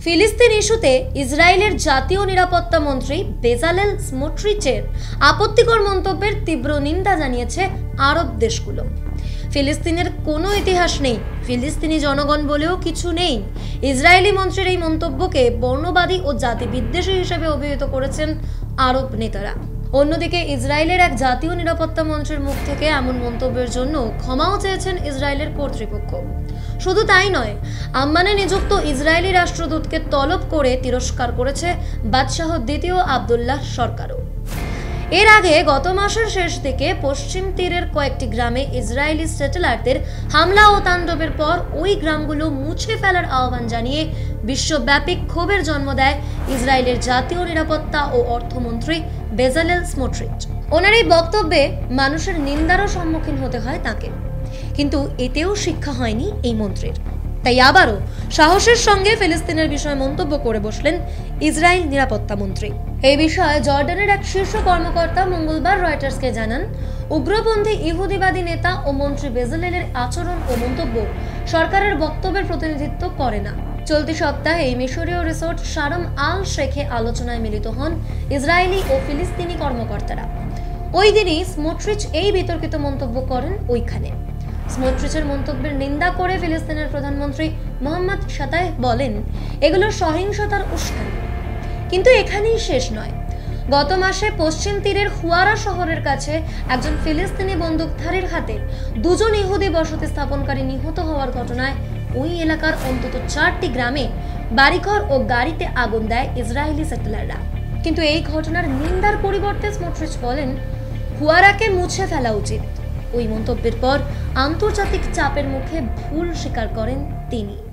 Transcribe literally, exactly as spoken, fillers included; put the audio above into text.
ফিলিস্তিন ইস্যুতে ইসরায়েলের জাতীয় নিরাপত্তা মন্ত্রী বেজালেল স্মোট্রিচের আপত্তিকর মন্তব্যের তীব্র নিন্দা জানিয়েছে আরব দেশগুলো। ফিলিস্তিনের কোনো ইতিহাস নেই, ফিলিস্তিনি জনগণ বলেও কিছু নেই। ইসরায়েলি মন্ত্রীর এই মন্তব্যকে বর্ণবাদী ও জাতি বিদ্বেষী হিসেবে অভিহিত করেছেন আরব নেতারা। অন্যদিকে ইসরায়েলের এক জাতীয় নিরাপত্তা মন্ত্রীর মুখ থেকে এমন মন্তব্যের জন্য ক্ষমাও চেয়েছেন ইসরায়েলের কর্তৃপক্ষ। শুধু তাই নয়, আম্মানে নিযুক্ত ইসরায়েলি রাষ্ট্রদূতকে তলব করে তিরস্কার করেছে বাদশাহ দ্বিতীয় আবদুল্লাহ সরকারও। এর আগে গত মাসের শেষ দিকে পশ্চিম তীরের কয়েকটি গ্রামে ইসরায়েলি সেটেলারদের হামলা ও তাণ্ডবের পর ওই গ্রামগুলো মুছে ফেলার আহ্বান জানিয়ে বিশ্বব্যাপী ক্ষোভের জন্ম দেয় ইসরায়েলের জাতীয় নিরাপত্তা ও অর্থমন্ত্রী বেজালেল স্মোট্রিচ। ওনার এই বক্তব্যে মানুষের নিন্দারও সম্মুখীন হতে হয় তাকে, কিন্তু এতেও শিক্ষা হয়নি এই মন্ত্রীর। তাই আবারও সাহসের সঙ্গে ফিলিস্তিনের বিষয়ে মন্তব্য করে বসলেন ইসরায়েল নিরাপত্তা মন্ত্রী। এই বিষয়ে জর্ডানের এক শীর্ষ কর্মকর্তা মঙ্গলবার রয়টার্সকে জানান, উগ্রপন্থী ইহুদিবাদী নেতা ও মন্ত্রী বেজালেলের আচরণ ও মন্তব্য সরকারের বক্তব্যের প্রতিনিধিত্ব করে না। চলতি সপ্তাহে মিশরীয় রিসোর্ট শারম আল শেখে আলোচনায় মিলিত হন ইসরায়েলি ও ফিলিস্তিনি কর্মকর্তারা। ওই দিনই স্মোট্রিচ এই বিতর্কিত মন্তব্য করেন ওইখানে। স্মোট্রিচের মন্তব্যের নিন্দা করে ফিলিস্তিনের প্রধানমন্ত্রী মোহাম্মদ শাতায়েহ বলেন, এগুলো সহিংসতার উস্কানি। কিন্তু এখানেই শেষ নয়। গত মাসে পশ্চিম তীরের হুয়ারা শহরের কাছে একজন ফিলিস্তিনি বন্দুকধারীর হাতে দুজন ইহুদি বসতি স্থাপনকারী নিহত হওয়ার ঘটনায় ওই এলাকার অন্তত চারটি গ্রামে বাড়িঘর ও গাড়িতে আগুন দেয় ইসরায়েলি সেটেলাররা। কিন্তু এই ঘটনার নিন্দার পরিবর্তে স্মোট্রিচ বলেন, হুয়ারাকে মুছে ফেলা উচিত। ওই মন্তব্যের পর আন্তর্জাতিক চাপের মুখে ভুল স্বীকার করেন তিনি।